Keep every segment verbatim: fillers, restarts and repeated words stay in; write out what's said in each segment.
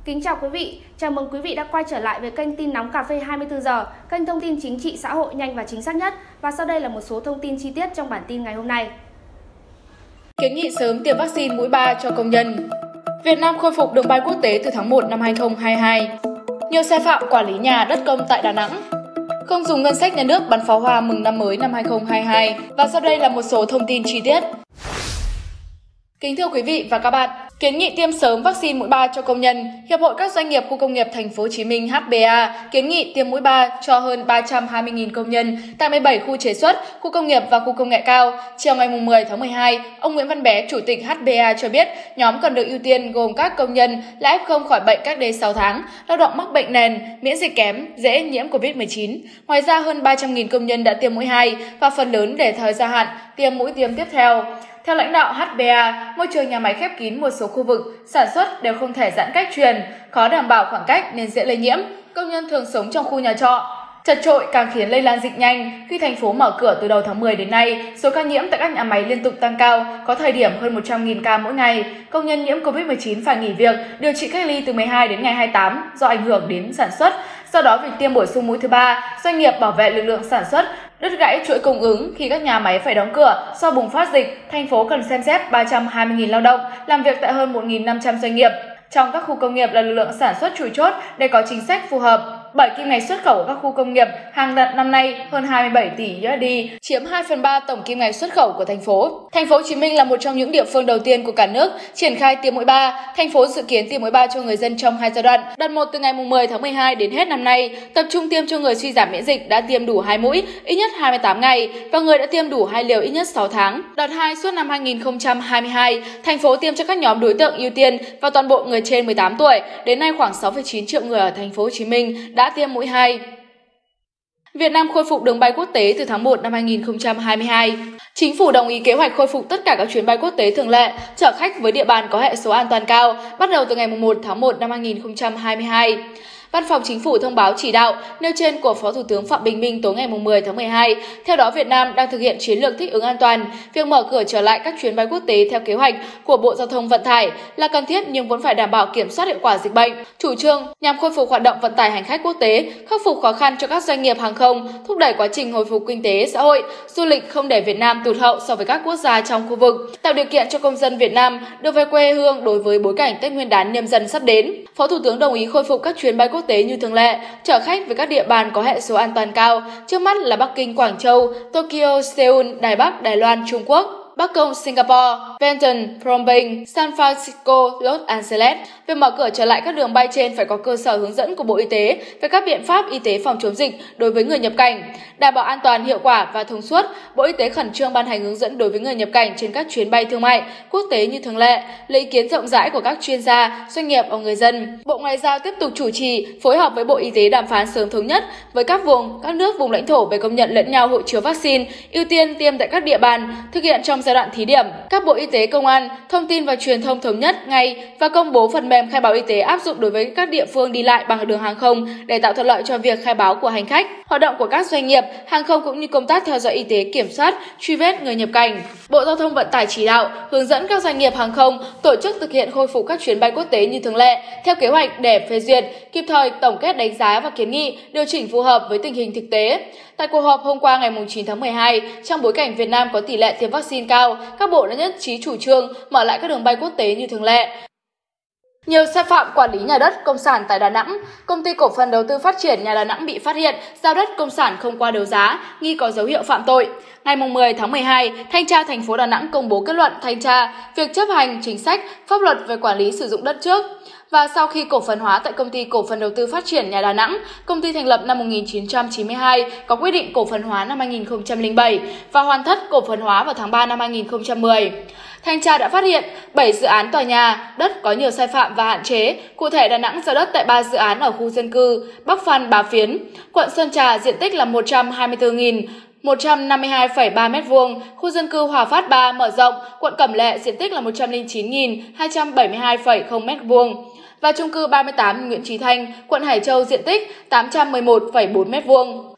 Kính chào quý vị, chào mừng quý vị đã quay trở lại với kênh tin nóng cà phê hai mươi tư giờ, kênh thông tin chính trị xã hội nhanh và chính xác nhất. Và sau đây là một số thông tin chi tiết trong bản tin ngày hôm nay. Kiến nghị sớm tiêm vaccine mũi ba cho công nhân. Việt Nam khôi phục đường bay quốc tế từ tháng một năm hai nghìn không trăm hai mươi hai. Nhiều sai phạm quản lý nhà đất công tại Đà Nẵng. Không dùng ngân sách nhà nước bắn pháo hoa mừng năm mới năm hai nghìn không trăm hai mươi hai. Và sau đây là một số thông tin chi tiết. Kính thưa quý vị và các bạn, kiến nghị tiêm sớm vaccine mũi ba cho công nhân, Hiệp hội các doanh nghiệp khu công nghiệp Thành phố Hồ Chí Minh H B A kiến nghị tiêm mũi ba cho hơn ba trăm hai mươi nghìn công nhân tại mười bảy khu chế xuất, khu công nghiệp và khu công nghệ cao. Chiều ngày mười tháng mười hai, ông Nguyễn Văn Bé, Chủ tịch H B A cho biết nhóm cần được ưu tiên gồm các công nhân là F không khỏi bệnh cách đây sáu tháng, lao động mắc bệnh nền, miễn dịch kém, dễ nhiễm Covid mười chín. Ngoài ra, hơn ba trăm nghìn công nhân đã tiêm mũi hai và phần lớn để thời gia hạn tiêm mũi tiêm tiếp theo. Theo lãnh đạo H B A, môi trường nhà máy khép kín một số khu vực sản xuất đều không thể giãn cách truyền, khó đảm bảo khoảng cách nên dễ lây nhiễm. Công nhân thường sống trong khu nhà trọ chật chội càng khiến lây lan dịch nhanh. Khi thành phố mở cửa từ đầu tháng mười đến nay, số ca nhiễm tại các nhà máy liên tục tăng cao, có thời điểm hơn một trăm nghìn ca mỗi ngày. Công nhân nhiễm Covid mười chín phải nghỉ việc, điều trị cách ly từ mười hai đến ngày hai mươi tám do ảnh hưởng đến sản xuất. Do đó, việc tiêm bổ sung mũi thứ ba, doanh nghiệp bảo vệ lực lượng sản xuất, đứt gãy chuỗi cung ứng khi các nhà máy phải đóng cửa do bùng phát dịch. Thành phố cần xem xét ba trăm hai mươi nghìn lao động làm việc tại hơn một nghìn năm trăm doanh nghiệp. Trong các khu công nghiệp là lực lượng sản xuất chủ chốt để có chính sách phù hợp. Bởi kim ngạch xuất khẩu của các khu công nghiệp hàng đặt năm nay hơn hai mươi bảy tỷ U S D, chiếm hai phần ba tổng kim ngạch xuất khẩu của thành phố. Thành phố Hồ Chí Minh là một trong những địa phương đầu tiên của cả nước triển khai tiêm mũi ba. Thành phố dự kiến tiêm mũi ba cho người dân trong hai giai đoạn. Đợt một từ ngày mười tháng mười hai đến hết năm nay, tập trung tiêm cho người suy giảm miễn dịch đã tiêm đủ hai mũi, ít nhất hai mươi tám ngày và người đã tiêm đủ hai liều ít nhất sáu tháng. Đợt hai suốt năm hai nghìn không trăm hai mươi hai, thành phố tiêm cho các nhóm đối tượng ưu tiên và toàn bộ người trên mười tám tuổi. Đến nay khoảng sáu phẩy chín triệu người ở Thành phố Hồ Chí Minh đã tiêm mũi hai. Việt Nam khôi phục đường bay quốc tế từ tháng một năm hai nghìn không trăm hai mươi hai. Chính phủ đồng ý kế hoạch khôi phục tất cả các chuyến bay quốc tế thường lệ chở khách với địa bàn có hệ số an toàn cao bắt đầu từ ngày một tháng một năm hai nghìn không trăm hai mươi hai. Văn phòng Chính phủ thông báo chỉ đạo nêu trên của Phó Thủ tướng Phạm Bình Minh tối ngày mười tháng mười hai. Theo đó, Việt Nam đang thực hiện chiến lược thích ứng an toàn. Việc mở cửa trở lại các chuyến bay quốc tế theo kế hoạch của Bộ Giao thông Vận tải là cần thiết nhưng vẫn phải đảm bảo kiểm soát hiệu quả dịch bệnh. Chủ trương nhằm khôi phục hoạt động vận tải hành khách quốc tế, khắc phục khó khăn cho các doanh nghiệp hàng không, thúc đẩy quá trình hồi phục kinh tế xã hội, du lịch không để Việt Nam tụt hậu so với các quốc gia trong khu vực, tạo điều kiện cho công dân Việt Nam được về quê hương đối với bối cảnh Tết Nguyên đán Nhâm Dần sắp đến. Phó Thủ tướng đồng ý khôi phục các chuyến bay quốc tế như thường lệ, chở khách với các địa bàn có hệ số an toàn cao, trước mắt là Bắc Kinh, Quảng Châu, Tokyo, Seoul, Đài Bắc, Đài Loan, Trung Quốc, Bắc Công, Singapore, Vientiane, Phnom Penh, San Francisco, Los Angeles. Việc mở cửa trở lại các đường bay trên phải có cơ sở hướng dẫn của Bộ Y tế về các biện pháp y tế phòng chống dịch đối với người nhập cảnh, đảm bảo an toàn, hiệu quả và thông suốt. Bộ Y tế khẩn trương ban hành hướng dẫn đối với người nhập cảnh trên các chuyến bay thương mại quốc tế như thường lệ, lấy ý kiến rộng rãi của các chuyên gia, doanh nghiệp và người dân. Bộ Ngoại giao tiếp tục chủ trì, phối hợp với Bộ Y tế đàm phán sớm thống nhất với các vùng, các nước vùng lãnh thổ về công nhận lẫn nhau hộ chiếu vaccine, ưu tiên tiêm tại các địa bàn, thực hiện trong giai đoạn thí điểm. Các Bộ Y tế, Công an, Thông tin và Truyền thông thống nhất ngay và công bố phần mềm khai báo y tế áp dụng đối với các địa phương đi lại bằng đường hàng không để tạo thuận lợi cho việc khai báo của hành khách, hoạt động của các doanh nghiệp hàng không cũng như công tác theo dõi y tế, kiểm soát, truy vết người nhập cảnh. Bộ Giao thông Vận tải chỉ đạo hướng dẫn các doanh nghiệp hàng không tổ chức thực hiện khôi phục các chuyến bay quốc tế như thường lệ theo kế hoạch để phê duyệt, kịp thời tổng kết đánh giá và kiến nghị điều chỉnh phù hợp với tình hình thực tế. Tại cuộc họp hôm qua ngày chín tháng mười hai, trong bối cảnh Việt Nam có tỷ lệ tiêm vaccine cao, các bộ đã nhất trí chủ trương mở lại các đường bay quốc tế như thường lệ. Nhiều sai phạm quản lý nhà đất công sản tại Đà Nẵng. Công ty cổ phần đầu tư phát triển nhà Đà Nẵng bị phát hiện giao đất công sản không qua đấu giá, nghi có dấu hiệu phạm tội. Ngày mười tháng mười hai, Thanh tra thành phố Đà Nẵng công bố kết luận thanh tra việc chấp hành chính sách pháp luật về quản lý sử dụng đất trước và sau khi cổ phần hóa tại Công ty cổ phần đầu tư phát triển nhà Đà Nẵng. Công ty thành lập năm một nghìn chín trăm chín mươi hai, có quyết định cổ phần hóa năm hai nghìn không trăm lẻ bảy và hoàn tất cổ phần hóa vào tháng ba năm hai nghìn không trăm mười. Thanh tra đã phát hiện bảy dự án tòa nhà, đất có nhiều sai phạm và hạn chế. Cụ thể, Đà Nẵng giao đất tại ba dự án ở khu dân cư Bắc Phan, Bá Phiến, quận Sơn Trà, diện tích là một trăm hai mươi tư nghìn một trăm năm mươi hai phẩy ba mét vuông, khu dân cư Hòa Phát ba mở rộng, quận Cẩm Lệ, diện tích là một trăm lẻ chín nghìn hai trăm bảy mươi hai phẩy không mét vuông và chung cư ba mươi tám Nguyễn Chí Thanh, quận Hải Châu, diện tích tám trăm mười một phẩy bốn mét vuông.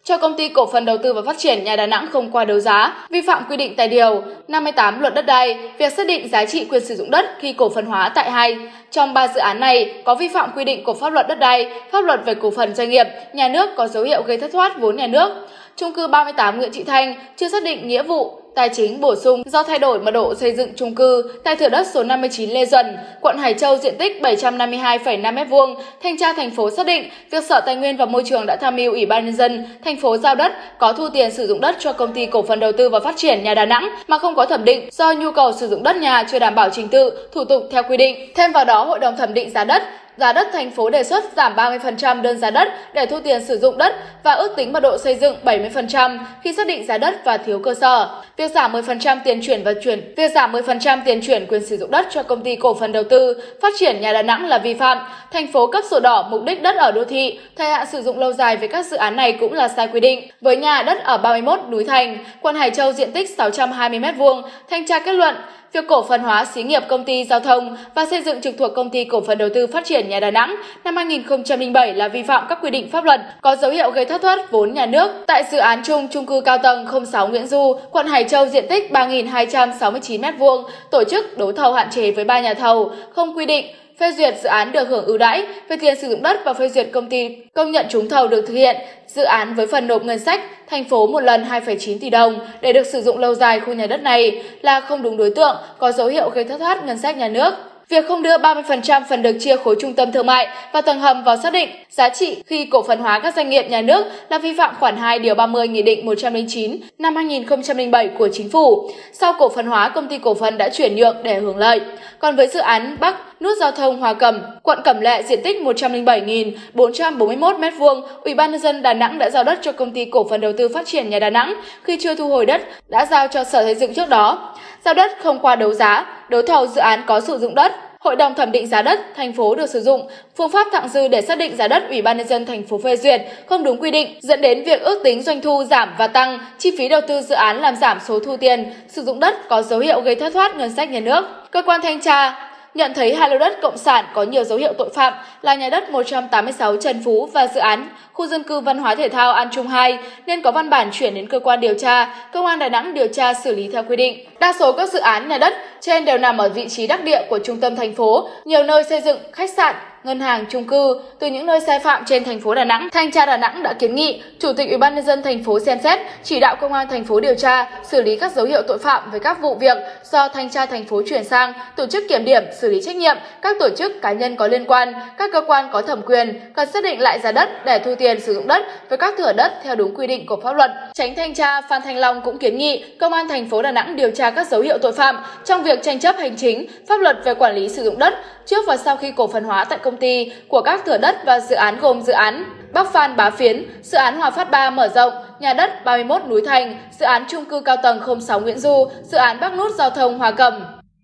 cho Công ty Cổ phần Đầu tư và Phát triển Nhà Đà Nẵng không qua đấu giá, vi phạm quy định tại điều năm mươi tám Luật Đất đai, việc xác định giá trị quyền sử dụng đất khi cổ phần hóa tại hai. Trong ba dự án này có vi phạm quy định của pháp luật đất đai, pháp luật về cổ phần doanh nghiệp, nhà nước có dấu hiệu gây thất thoát vốn nhà nước. Chung cư ba mươi tám Nguyễn Thị Thanh chưa xác định nghĩa vụ tài chính bổ sung do thay đổi mật độ xây dựng chung cư tại thửa đất số năm mươi chín Lê Duẩn, quận Hải Châu diện tích bảy trăm năm mươi hai phẩy năm mét vuông. Thanh tra thành phố xác định việc Sở Tài nguyên và Môi trường đã tham mưu Ủy ban nhân dân thành phố giao đất có thu tiền sử dụng đất cho Công ty Cổ phần Đầu tư và Phát triển Nhà Đà Nẵng mà không có thẩm định do nhu cầu sử dụng đất nhà chưa đảm bảo trình tự, thủ tục theo quy định. Thêm vào đó, Hội đồng thẩm định giá đất Giá đất thành phố đề xuất giảm ba mươi phần trăm đơn giá đất để thu tiền sử dụng đất và ước tính mật độ xây dựng bảy mươi phần trăm khi xác định giá đất và thiếu cơ sở. Việc giảm mười phần trăm tiền chuyển và chuyển Việc giảm mười phần trăm tiền chuyển quyền sử dụng đất cho Công ty Cổ phần Đầu tư Phát triển Nhà Đà Nẵng là vi phạm. Thành phố cấp sổ đỏ mục đích đất ở đô thị, thời hạn sử dụng lâu dài về các dự án này cũng là sai quy định. Với nhà đất ở ba mươi mốt Núi Thành, quận Hải Châu diện tích sáu trăm hai mươi mét vuông, thanh tra kết luận việc cổ phần hóa xí nghiệp Công ty Giao thông và Xây dựng trực thuộc Công ty Cổ phần Đầu tư Phát triển Nhà Đà Nẵng năm hai nghìn không trăm lẻ bảy là vi phạm các quy định pháp luật, có dấu hiệu gây thất thoát vốn nhà nước. Tại dự án chung chung cư cao tầng không sáu Nguyễn Du, quận Hải Châu diện tích ba nghìn hai trăm sáu mươi chín mét vuông, tổ chức đấu thầu hạn chế với ba nhà thầu, không quy định phê duyệt dự án được hưởng ưu đãi về tiền sử dụng đất và phê duyệt công ty công nhận trúng thầu được thực hiện dự án với phần nộp ngân sách thành phố một lần hai phẩy chín tỷ đồng để được sử dụng lâu dài khu nhà đất này là không đúng đối tượng, có dấu hiệu gây thất thoát ngân sách nhà nước. Việc không đưa ba mươi phần trăm phần được chia khối trung tâm thương mại và tầng hầm vào xác định giá trị khi cổ phần hóa các doanh nghiệp nhà nước là vi phạm khoản hai điều ba mươi Nghị định một trăm lẻ chín năm hai nghìn không trăm lẻ bảy của Chính phủ. Sau cổ phần hóa, công ty cổ phần đã chuyển nhượng để hưởng lợi. Còn với dự án Bắc nút giao thông Hòa Cẩm, quận Cẩm Lệ diện tích một trăm lẻ bảy nghìn bốn trăm bốn mươi mốt mét vuông, Ủy ban nhân dân Đà Nẵng đã giao đất cho Công ty Cổ phần Đầu tư Phát triển Nhà Đà Nẵng khi chưa thu hồi đất đã giao cho Sở Xây dựng trước đó. Giao đất không qua đấu giá, đấu thầu dự án có sử dụng đất. Hội đồng thẩm định giá đất thành phố được sử dụng phương pháp thặng dư để xác định giá đất Ủy ban nhân dân thành phố phê duyệt không đúng quy định, dẫn đến việc ước tính doanh thu giảm và tăng chi phí đầu tư dự án, làm giảm số thu tiền sử dụng đất, có dấu hiệu gây thất thoát ngân sách nhà nước. Cơ quan thanh tra nhận thấy hai lô đất cộng sản có nhiều dấu hiệu tội phạm là nhà đất một trăm tám mươi sáu Trần Phú và dự án khu dân cư văn hóa thể thao An Trung hai nên có văn bản chuyển đến cơ quan điều tra, Công an Đà Nẵng điều tra xử lý theo quy định. Đa số các dự án nhà đất trên đều nằm ở vị trí đắc địa của trung tâm thành phố, nhiều nơi xây dựng khách sạn, ngân hàng, chung cư. Từ những nơi sai phạm trên thành phố Đà Nẵng, Thanh tra Đà Nẵng đã kiến nghị Chủ tịch Ủy ban nhân dân thành phố xem xét, chỉ đạo Công an thành phố điều tra, xử lý các dấu hiệu tội phạm với các vụ việc do Thanh tra thành phố chuyển sang, tổ chức kiểm điểm, xử lý trách nhiệm các tổ chức cá nhân có liên quan. Các cơ quan có thẩm quyền cần xác định lại giá đất để thu tiền sử dụng đất với các thửa đất theo đúng quy định của pháp luật. Chánh thanh tra Phan Thanh Long cũng kiến nghị Công an thành phố Đà Nẵng điều tra các dấu hiệu tội phạm trong việc tranh chấp hành chính, pháp luật về quản lý sử dụng đất trước và sau khi cổ phần hóa tại công ty của các thửa đất và dự án gồm dự án Bắc Phan Bá Phiến, dự án Hòa Phát ba mở rộng, nhà đất ba mươi mốt Núi Thành, dự án chung cư cao tầng không sáu Nguyễn Du, dự án Bắc nút giao thông Hòa Cẩm.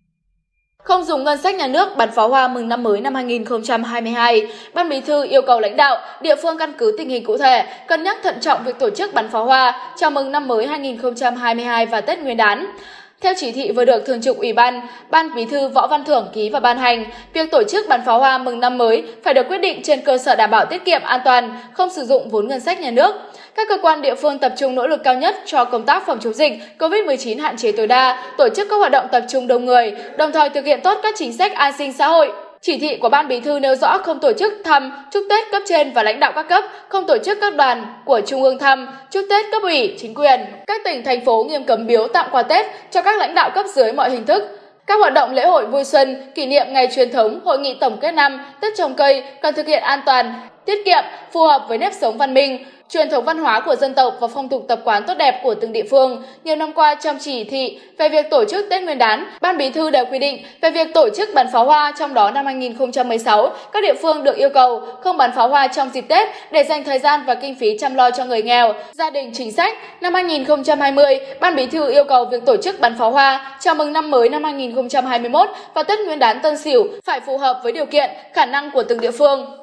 Không dùng ngân sách nhà nước bắn pháo hoa mừng năm mới năm hai nghìn không trăm hai mươi hai, Ban Bí thư yêu cầu lãnh đạo địa phương căn cứ tình hình cụ thể cân nhắc thận trọng việc tổ chức bắn pháo hoa chào mừng năm mới hai nghìn không trăm hai mươi hai và Tết Nguyên đán. Theo chỉ thị vừa được Thường trực Ủy ban, Ban Bí thư Võ Văn Thưởng ký và ban hành, việc tổ chức bắn pháo hoa mừng năm mới phải được quyết định trên cơ sở đảm bảo tiết kiệm, an toàn, không sử dụng vốn ngân sách nhà nước. Các cơ quan địa phương tập trung nỗ lực cao nhất cho công tác phòng chống dịch covid mười chín, hạn chế tối đa tổ chức các hoạt động tập trung đông người, đồng thời thực hiện tốt các chính sách an sinh xã hội. Chỉ thị của Ban Bí thư nêu rõ không tổ chức thăm, chúc Tết cấp trên và lãnh đạo các cấp, không tổ chức các đoàn của Trung ương thăm, chúc Tết cấp ủy, chính quyền. Các tỉnh, thành phố nghiêm cấm biếu tặng quà Tết cho các lãnh đạo cấp dưới mọi hình thức. Các hoạt động lễ hội vui xuân, kỷ niệm ngày truyền thống, hội nghị tổng kết năm, Tết trồng cây cần thực hiện an toàn, tiết kiệm, phù hợp với nếp sống văn minh, truyền thống văn hóa của dân tộc và phong tục tập quán tốt đẹp của từng địa phương. Nhiều năm qua, trong chỉ thị về việc tổ chức Tết Nguyên đán, Ban Bí thư đều quy định về việc tổ chức bắn pháo hoa, trong đó năm hai nghìn không trăm mười sáu, các địa phương được yêu cầu không bắn pháo hoa trong dịp Tết để dành thời gian và kinh phí chăm lo cho người nghèo, gia đình chính sách. Năm hai nghìn không trăm hai mươi, Ban Bí thư yêu cầu việc tổ chức bắn pháo hoa chào mừng năm mới năm hai nghìn không trăm hai mươi mốt và Tết Nguyên đán Tân Sửu phải phù hợp với điều kiện, khả năng của từng địa phương.